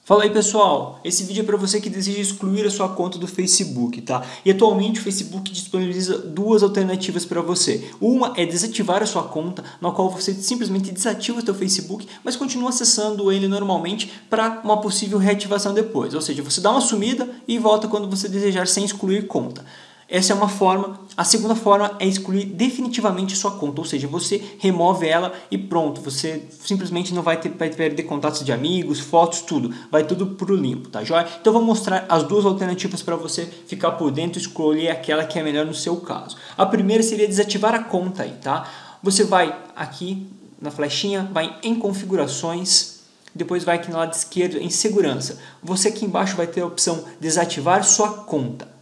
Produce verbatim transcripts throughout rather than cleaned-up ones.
Fala aí pessoal, esse vídeo é para você que deseja excluir a sua conta do Facebook, tá? E atualmente o Facebook disponibiliza duas alternativas para você. Uma é desativar a sua conta, na qual você simplesmente desativa o seu Facebook, mas continua acessando ele normalmente para uma possível reativação depois. Ou seja, você dá uma sumida e volta quando você desejar sem excluir conta. Essa é uma forma. A segunda forma é excluir definitivamente a sua conta, ou seja, você remove ela e pronto, você simplesmente não vai, ter, vai perder contatos de amigos, fotos, tudo, vai tudo pro limpo, tá joia? Então eu vou mostrar as duas alternativas para você ficar por dentro e escolher aquela que é melhor no seu caso. A primeira seria desativar a conta aí, tá? Você vai aqui na flechinha, vai em configurações, depois vai aqui no lado esquerdo em segurança. Você aqui embaixo vai ter a opção desativar sua conta.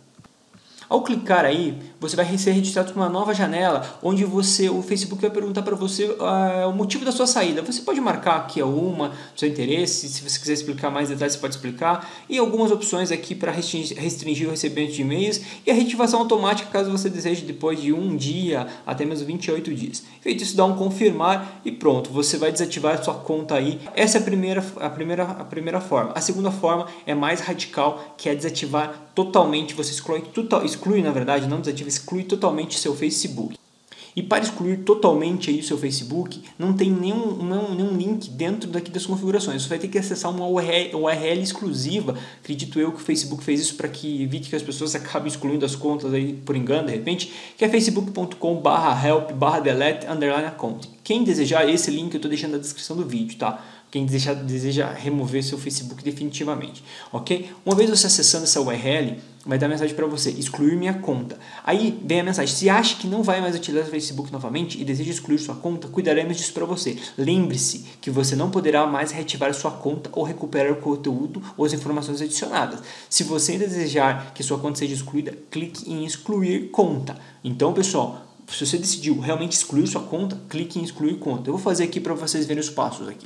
Ao clicar aí, você vai ser registrado para uma nova janela, onde você, o Facebook vai perguntar para você uh, o motivo da sua saída. Você pode marcar aqui alguma, do seu interesse, se você quiser explicar mais detalhes, você pode explicar. E algumas opções aqui para restringir, restringir o recebimento de e-mails e a reativação automática, caso você deseje, depois de um dia, até mesmo vinte e oito dias. Feito isso, dá um confirmar e pronto, você vai desativar a sua conta aí. Essa é a primeira, a primeira, a primeira forma. A segunda forma é mais radical, que é desativar totalmente, você exclui, total, exclui na verdade, não desativa, exclui totalmente seu Facebook. E para excluir totalmente aí o seu Facebook, não tem nenhum, nenhum, nenhum link dentro daqui das configurações. Você vai ter que acessar uma U R L exclusiva. Acredito eu que o Facebook fez isso para que evite que as pessoas acabem excluindo as contas aí por engano, de repente, que é facebook ponto com barra help barra delete underline account. Quem desejar, esse link eu estou deixando na descrição do vídeo, tá? Quem deseja, deseja remover seu Facebook definitivamente, ok? Uma vez você acessando essa U R L, vai dar mensagem para você, excluir minha conta. Aí vem a mensagem, se acha que não vai mais utilizar o Facebook novamente e deseja excluir sua conta, cuidaremos disso para você. Lembre-se que você não poderá mais reativar sua conta ou recuperar o conteúdo ou as informações adicionadas. Se você desejar que sua conta seja excluída, clique em excluir conta. Então, pessoal, se você decidiu realmente excluir sua conta, clique em excluir conta. Eu vou fazer aqui para vocês verem os passos aqui.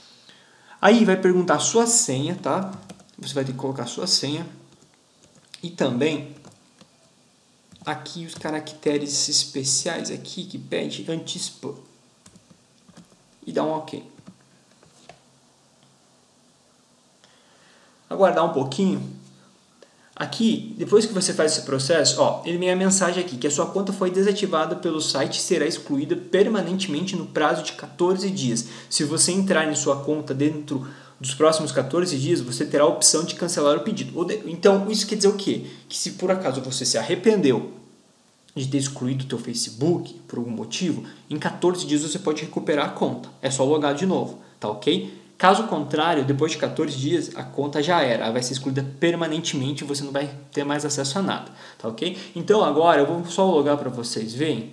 Aí vai perguntar a sua senha, tá? Você vai ter que colocar a sua senha. E também aqui os caracteres especiais aqui que pede anti-spam. E dá um OK. Aguardar um pouquinho. Aqui, depois que você faz esse processo, ó, ele vem a mensagem aqui que a sua conta foi desativada pelo site e será excluída permanentemente no prazo de quatorze dias. Se você entrar em sua conta dentro dos próximos quatorze dias, você terá a opção de cancelar o pedido. Então, isso quer dizer o quê? Que se por acaso você se arrependeu de ter excluído o teu Facebook por algum motivo, em quatorze dias você pode recuperar a conta. É só logar de novo, tá ok? Caso contrário, depois de quatorze dias, a conta já era, ela vai ser excluída permanentemente e você não vai ter mais acesso a nada, tá ok? Então agora eu vou só logar para vocês verem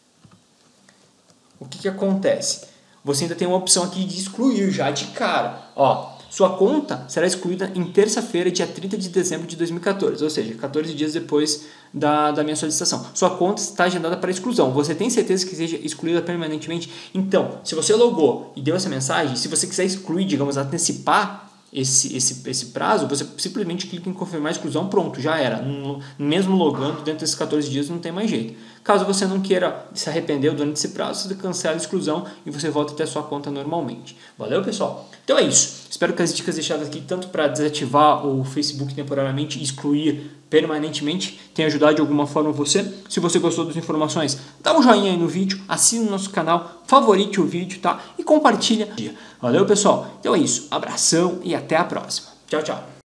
o que que acontece. Você ainda tem uma opção aqui de excluir já de cara, ó. Sua conta será excluída em terça-feira, dia trinta de dezembro de dois mil e quatorze, ou seja, quatorze dias depois da, da minha solicitação. Sua conta está agendada para exclusão. Você tem certeza que seja excluída permanentemente? Então, se você logou e deu essa mensagem, se você quiser excluir, digamos, antecipar esse, esse, esse prazo, você simplesmente clica em confirmar a exclusão, pronto, já era. Mesmo logando, dentro desses quatorze dias não tem mais jeito. Caso você não queira se arrepender durante esse prazo, você cancela a exclusão e você volta até a sua conta normalmente. Valeu, pessoal? Então é isso. Espero que as dicas deixadas aqui, tanto para desativar o Facebook temporariamente e excluir permanentemente, tenham ajudado de alguma forma você. Se você gostou das informações, dá um joinha aí no vídeo, assine o nosso canal, favorite o vídeo, tá? E compartilha. Valeu, pessoal? Então é isso. Abração e até a próxima. Tchau, tchau.